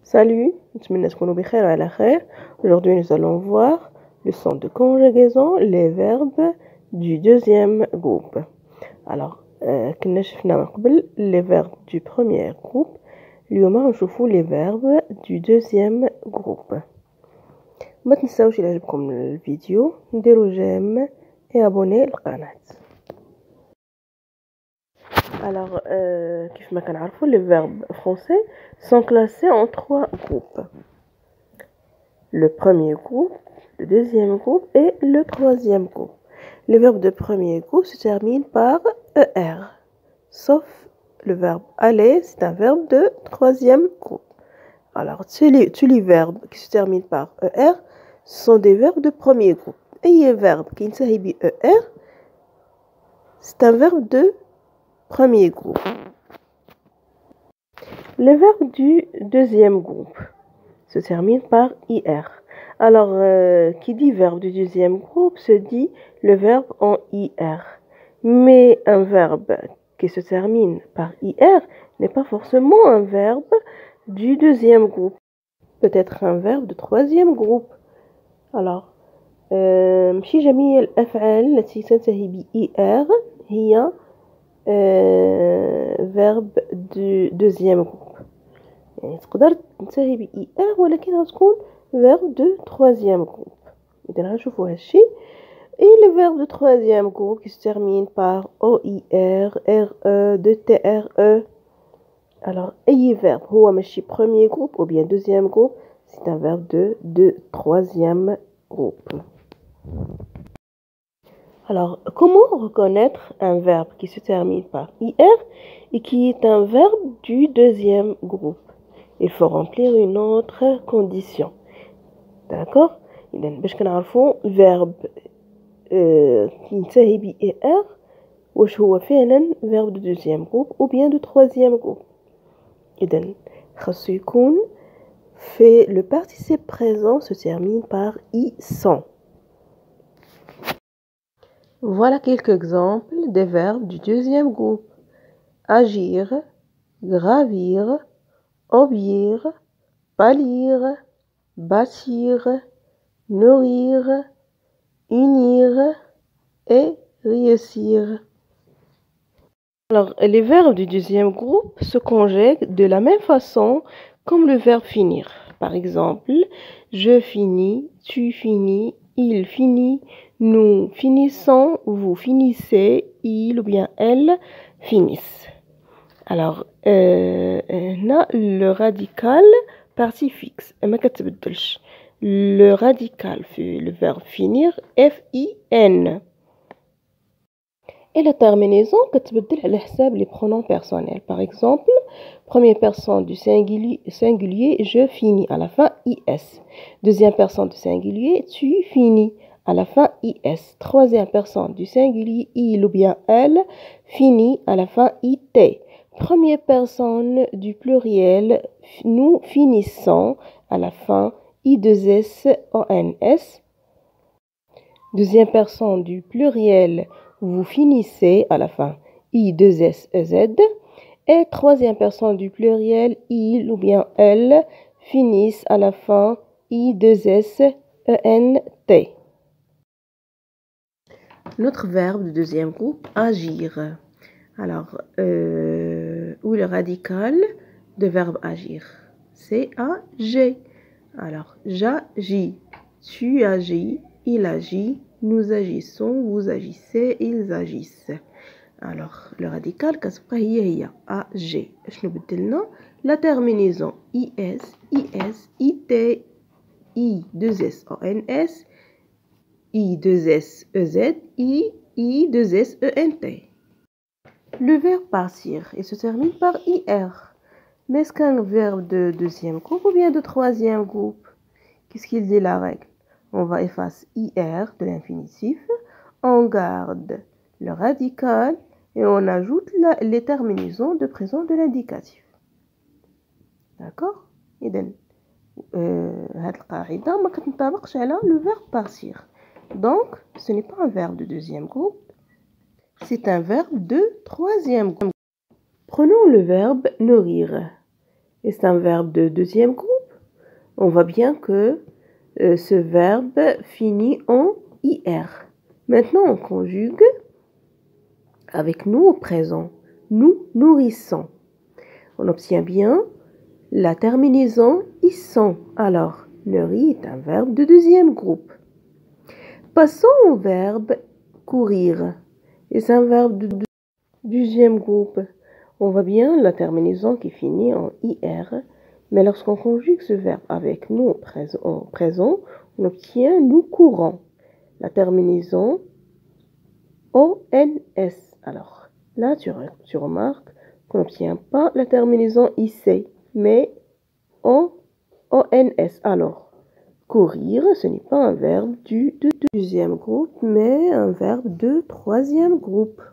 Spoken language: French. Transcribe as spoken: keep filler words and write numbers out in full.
Salut, aujourd'hui nous allons voir le son de conjugaison, les verbes du deuxième groupe. Alors, كنا شفنا من قبل les verbes du premier groupe. اليوم نشوفوا les verbes du deuxième groupe. ما تنساوش إلا عجبكم الفيديو نديروا جيم et abonner القناة. Alors, euh, كيف ما كنعرفوا les verbes français sont classés en trois groupes. Le premier groupe, le deuxième groupe et le troisième groupe. Les verbes de premier groupe se terminent par er, sauf le verbe aller, c'est un verbe de troisième groupe. Alors, tous les, tous les verbes qui se terminent par er sont des verbes de premier groupe. Et les verbes qui ne s'arrivent pas er, c'est un verbe de premier groupe. Les verbes du deuxième groupe se terminent par ir. Alors, euh, qui dit verbe du deuxième groupe se dit le verbe en ir. Mais un verbe qui se termine par ir n'est pas forcément un verbe du deuxième groupe. Peut-être un verbe de troisième groupe. Alors, ماشي جميع الأفعال التي تنتهي ب ir هي verbe du deuxième groupe. يعني تقدر تنتهي ب ir ولكن غتكون verbe de troisième groupe. إذا غنشوفوا هادشي. Et le verbe de troisième groupe qui se termine par oir, re, de tre. Alors, أي verbe هو ماشي premier groupe ou bien deuxième groupe, c'est un verbe de, de troisième groupe. Alors, comment reconnaître un verbe qui se termine par ir et qui est un verbe du deuxième groupe? Il faut remplir une autre condition. D'accord? إذا باش كنعرفوا الفيرب qui ينتهي ب ir واش هو فعلا verbe de deuxième groupe ou bien de troisième groupe. إذا خاصو يكون fait le participe présent se termine par i sont. Voilà quelques exemples des verbes du deuxième groupe. Agir, gravir, obéir, pâlir, bâtir, nourrir, unir et réussir. Alors, les verbes du deuxième groupe se conjuguent de la même façon comme le verbe finir. Par exemple, je finis, tu finis, il finit, nous finissons, vous finissez, il ou bien elle finissent. Alors, euh, là, le radical partie fixe. Le radical fait le verbe finir, F I N. Et la terminaison كتبدل على حساب les pronoms personnels. Par exemple, première personne du singulier, singulier je finis, à la fin is. Deuxième personne du singulier tu finis, à la fin is. Troisième personne du singulier il ou bien elle finit, à la fin it. Première personne du pluriel nous finissons, à la fin i deux s o n s. Deuxième personne du pluriel vous finissez, à la fin i deux s e z. Et troisième personne du pluriel il ou bien elle finissent, à la fin i deux s e n t. Notre verbe du deuxième groupe, agir. Alors, euh, où le radical de verbe agir? C'est A-G. Alors, j'agis, tu agis, il agit, nous agissons, vous agissez, ils agissent. Alors, le radical, كتبقى هي هي A-G. شنو بدلنا؟ La terminaison is, is, it, i deux s o n s, i deux s e z, i, i deux s e n t. Le verbe partir, il se termine par ir. Mais est-ce qu'un verbe de deuxième groupe ou bien de troisième groupe? Qu'est-ce qu'il dit la règle? On va effacer ir de l'infinitif, on garde le radical et on ajoute la, les terminaisons de présent de l'indicatif. D'accord? إذن هاد القاعدة ما كتنطبقش على le verbe partir. Donc, ce n'est pas un verbe de deuxième groupe. C'est un verbe de troisième groupe. Prenons le verbe nourrir. Est-ce un verbe de deuxième groupe On voit bien que euh, ce verbe finit en I R. Maintenant, on conjugue avec nous au présent. Nous nourrissons. On obtient bien la terminaison isson. Alors, nourrir est un verbe de deuxième groupe. Passons au verbe courir. Et c'est un verbe de deuxième groupe. On voit bien la terminaison qui finit en I R. Mais lorsqu'on conjugue ce verbe avec nous au présent, au présent on obtient nous courons. La terminaison O N S. Alors, là, tu, tu remarques qu'on n'obtient pas la terminaison I C, mais O N S. Alors, courir, ce n'est pas un verbe du de deuxième groupe, mais un verbe de troisième groupe.